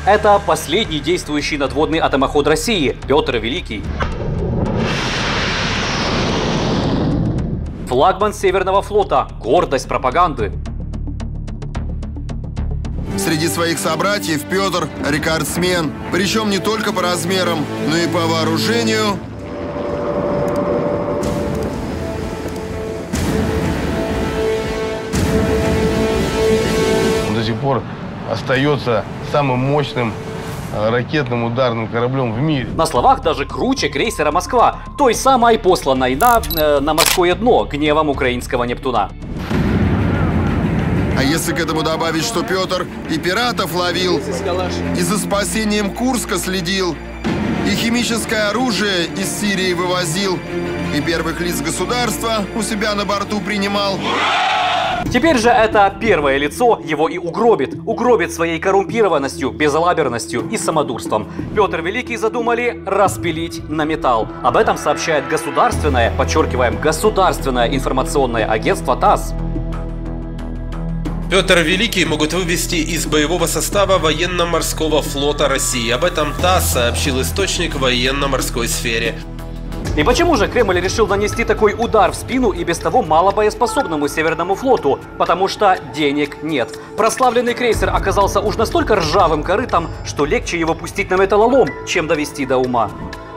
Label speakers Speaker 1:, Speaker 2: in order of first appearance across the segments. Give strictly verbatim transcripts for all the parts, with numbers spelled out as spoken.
Speaker 1: Это последний действующий надводный атомоход России – Петр Великий. Флагман Северного флота – гордость пропаганды.
Speaker 2: Среди своих собратьев Петр – рекордсмен, причем не только по размерам, но и по вооружению.
Speaker 3: Он до сих пор остается самым мощным ракетным ударным кораблем в мире.
Speaker 1: На словах даже круче крейсера «Москва», той самой посланной на, э, на морское дно гневом украинского Нептуна.
Speaker 2: А если к этому добавить, что Петр и пиратов ловил, и за спасением Курска следил, и химическое оружие из Сирии вывозил, и первых лиц государства у себя на борту принимал.
Speaker 1: Теперь же это первое лицо его и угробит. Угробит своей коррумпированностью, безалаберностью и самодурством. Петр Великий задумали распилить на металл. Об этом сообщает государственное, подчеркиваем, государственное информационное агентство ТАСС.
Speaker 4: Петр Великий могут вывести из боевого состава военно-морского флота России. Об этом ТАСС сообщил источник в военно-морской сфере.
Speaker 1: И почему же Кремль решил нанести такой удар в спину и без того малобоеспособному Северному флоту? Потому что денег нет. Прославленный крейсер оказался уж настолько ржавым корытом, что легче его пустить на металлолом, чем довести до ума.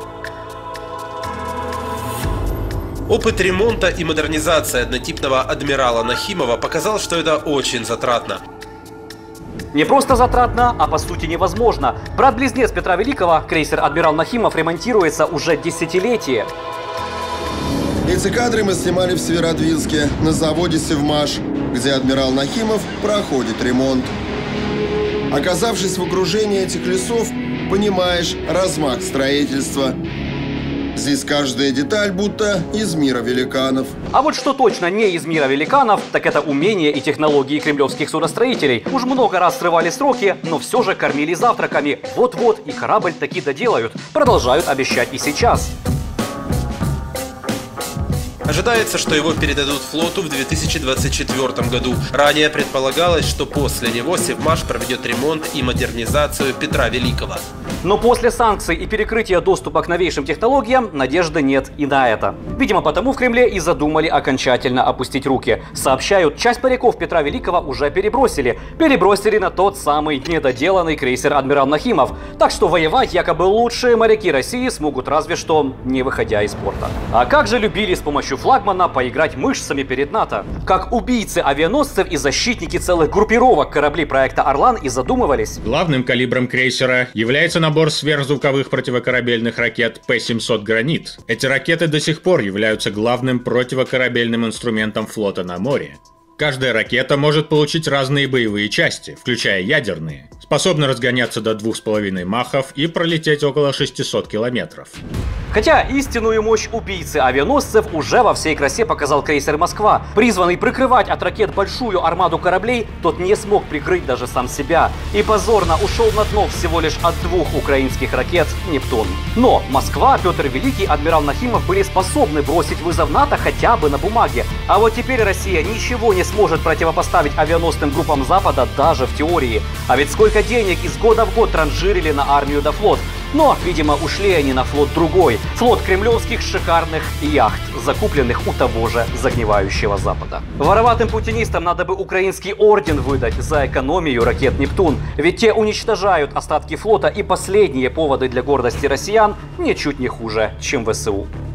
Speaker 4: Опыт ремонта и модернизации однотипного адмирала Нахимова показал, что это очень затратно.
Speaker 1: Не просто затратно, а по сути невозможно. Брат-близнец Петра Великого, крейсер «Адмирал Нахимов», ремонтируется уже десятилетие.
Speaker 2: Эти кадры мы снимали в Северодвинске, на заводе «Севмаш», где адмирал Нахимов проходит ремонт. Оказавшись в окружении этих лесов, понимаешь размах строительства. Здесь каждая деталь будто из мира великанов.
Speaker 1: А вот что точно не из мира великанов, так это умения и технологии кремлевских судостроителей. Уж много раз срывали сроки, но все же кормили завтраками. Вот-вот и корабль таки доделают. Продолжают обещать и сейчас.
Speaker 4: Ожидается, что его передадут флоту в две тысячи двадцать четвёртом году. Ранее предполагалось, что после него Севмаш проведет ремонт и модернизацию Петра Великого.
Speaker 1: Но после санкций и перекрытия доступа к новейшим технологиям надежды нет и на это. Видимо, потому в Кремле и задумали окончательно опустить руки. Сообщают, часть моряков Петра Великого уже перебросили. Перебросили на тот самый недоделанный крейсер «Адмирал Нахимов». Так что воевать якобы лучшие моряки России смогут разве что не выходя из порта. А как же любили с помощью флагмана поиграть мышцами перед НАТО. Как убийцы авианосцев и защитники целых группировок кораблей проекта «Орлан» и задумывались.
Speaker 5: Главным калибром крейсера является набор сверхзвуковых противокорабельных ракет П семьсот «Гранит». Эти ракеты до сих пор являются главным противокорабельным инструментом флота на море. Каждая ракета может получить разные боевые части, включая ядерные, способна разгоняться до двух с половиной махов и пролететь около шестисот километров.
Speaker 1: Хотя истинную мощь убийцы авианосцев уже во всей красе показал крейсер «Москва». Призванный прикрывать от ракет большую армаду кораблей, тот не смог прикрыть даже сам себя. И позорно ушел на дно всего лишь от двух украинских ракет «Нептун». Но Москва, Петр Великий, адмирал Нахимов были способны бросить вызов НАТО хотя бы на бумаге. А вот теперь Россия ничего не сможет противопоставить авианосным группам Запада даже в теории. А ведь сколько денег из года в год транжирили на армию да флот. Но, видимо, ушли они на флот другой. Флот кремлевских шикарных яхт, закупленных у того же загнивающего Запада. Вороватым путинистам надо бы украинский орден выдать за экономию ракет «Нептун». Ведь те уничтожают остатки флота, и последние поводы для гордости россиян ничуть не хуже, чем ВСУ.